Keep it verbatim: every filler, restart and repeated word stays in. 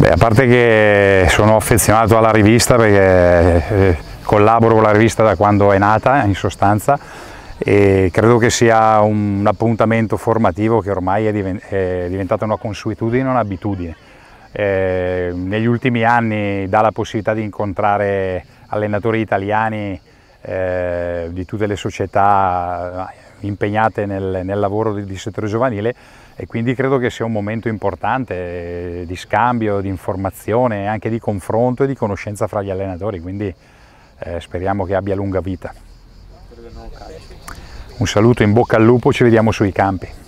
Beh, a parte che sono affezionato alla rivista perché eh, collaboro con la rivista da quando è nata in sostanza, e credo che sia un appuntamento formativo che ormai è diventata una consuetudine, un'abitudine. Eh, negli ultimi anni dà la possibilità di incontrare allenatori italiani eh, di tutte le società impegnate nel, nel lavoro di, di settore giovanile, e quindi credo che sia un momento importante eh, di scambio, di informazione, anche di confronto e di conoscenza fra gli allenatori, quindi eh, speriamo che abbia lunga vita. Un saluto, in bocca al lupo, ci vediamo sui campi.